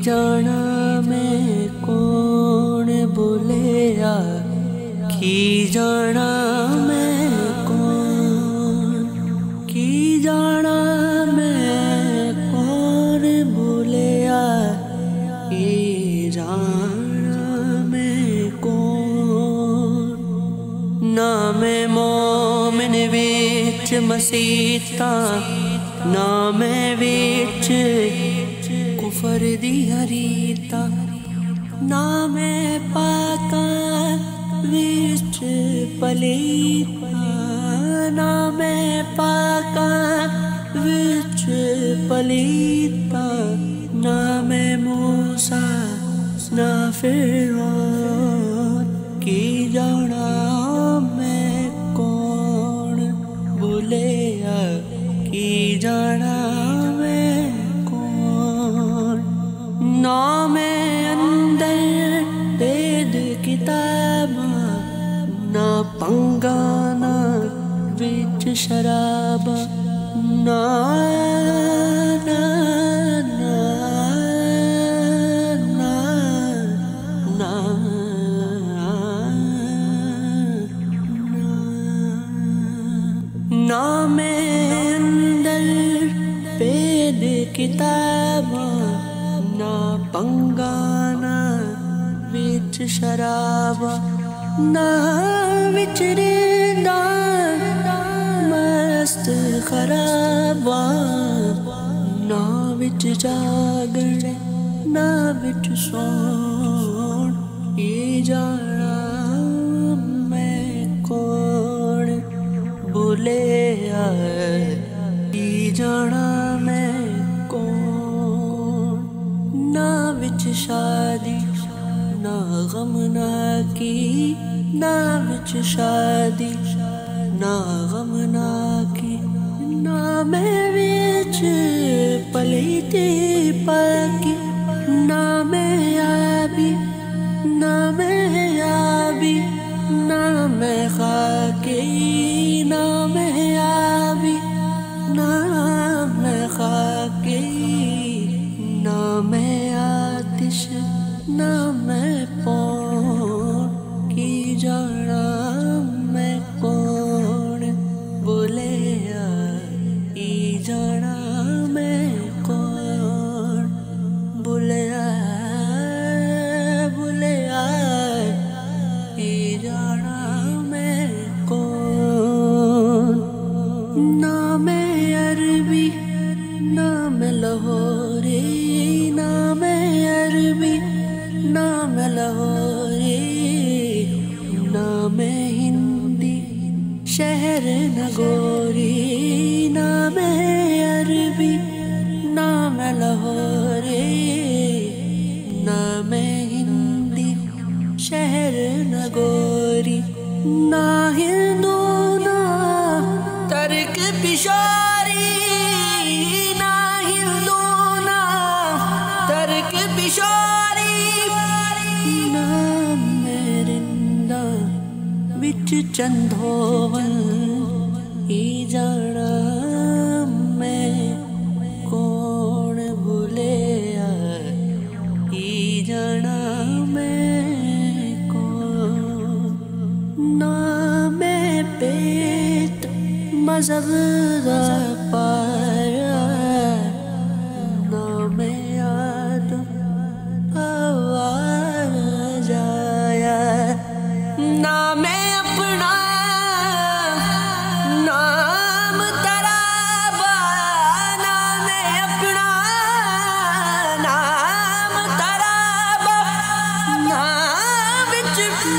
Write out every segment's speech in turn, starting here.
जाना मैं कौन बोलिया, की जाना मैं कौन, की जाना मैं कौन बोलिया, की जाना मैं कौन। ना मैं मोमिन विच मसीता, ना मैं विच कुफर दी हरीता, ना मैं पाका विच पलीता, ना मैं पाका विच पलीता, ना मैं मूसा ना फिरौन, की जाना मैं कौन बोलिया, की जाना मैं कौन। ना मैं अंदर वेद किताबा, ना पंगा ना विच शराबा, ना ना ना ना ना ना मैं अंदर वेद किताबा, ना पंगाना विच शराबा, ना विच रेंदा मस्त खराबा, ना विच जागण ना विच सोण, ये जाना मैं कौन बोलिया, ये जाना मैं कौन। ना विच शादी ना गम ना की, ना विच शादी ना गम ना की, ना मैं विच पलीती पाकी, ना मैं आबी ना मैं आबी, ना मैं खाकी ना मैं आबी, ना मैं खाकी ना मैं आतिश, ना मैं पौन, की जाना मैं कौन बोलिया, की जाना मैं कौन बोलिया, बोलिया की जाना मैं कौन। ना मैं अरबी ना मैं लाहौरी, ना मैं अरबी ना मैं लाहौरी, ना मैं हिंदी शहर नगोरी, ना मैं अरबी ना मैं लाहौरी, ना मैं हिंदी शहर नगोरी, ना हिंदू ना तर्क पिशारी, ना हिंदू ना तर्क पिशारी, ना मैं रिंदा विच चंदोवन, ये जाना मैं कौन बोलिया, ये जाना मैं कौन। ना मैं पेट मजहब दा पाया, ना मैं आदम आवाज आया, ना मैं अपना नाम तराबा, ना मैं अपना नाम तराबा, ना विच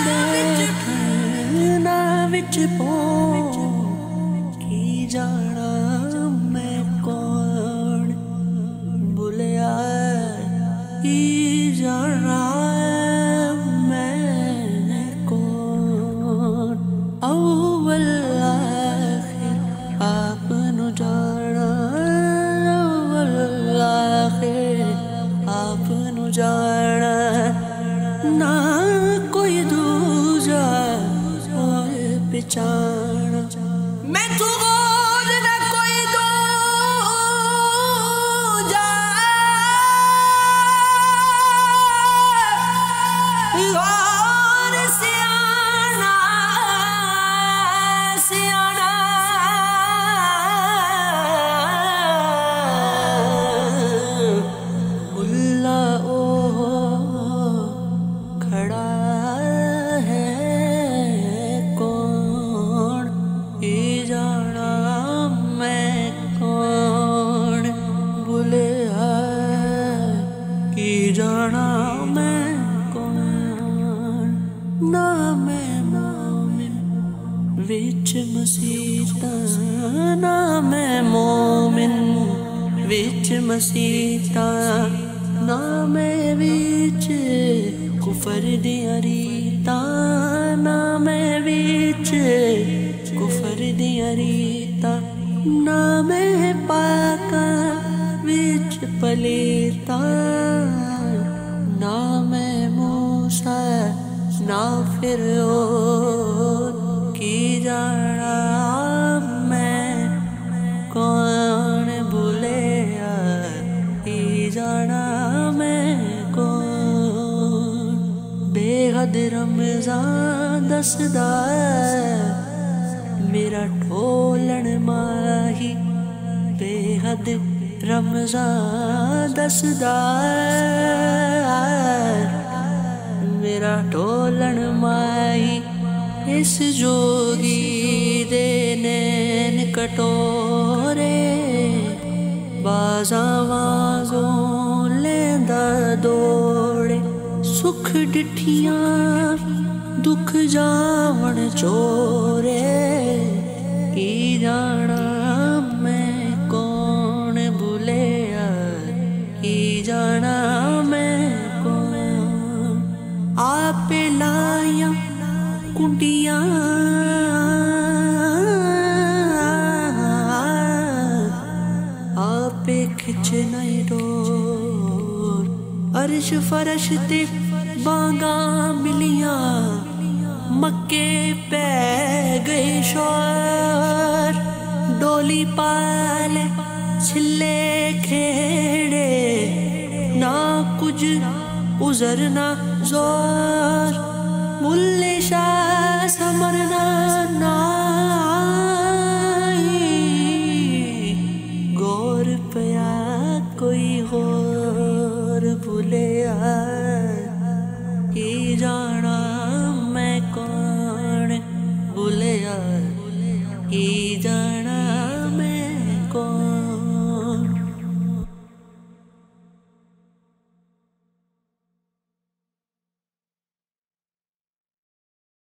ना विच पौं, की जाना मैं कौन बोलिया, की जाना मैं कौन। अव्वल आखिर आप नु जाना, अव्वल आखिर आप नु जाना, ना कोई दूजा और पहचाना, मैं तू गोद ना कोई दूजा, विच मसीतां ना मैं मोमिन, विच मसीतां ना मैं विच कुफर दियां रीतां, ना मैं विच कुफर दियां रीतां, ना मैं पाकां विच पलीतां, ना मैं मूसा ना फिरौन की जाना मैं कौन भूलिया की जाना मैं कौन। बेहद रमज़ान दसदा मेरा ढोलन माही, बेहद रमज़ान दसदा मेरा ढोलन माही। इस जोगी दे नैन कटोरे बाज़ां वांगूं लैंदा दौड़े, सुख डिठियां दुख जावण चोरे की जाना मैं कौन भूलिया की जाना मैं कौन। आपे लाया कुंडियां आपे खिंचना डोर, अर्श फरश ते बांगा मिलियां मक्के पै गए शोर। डोली पाले छिले खेड़े ना कुछ उजर ना जोर, मुल्ले शाह समरना नाई गौर पया कोई और भूलिया की जाना मैं कौन भूलिया की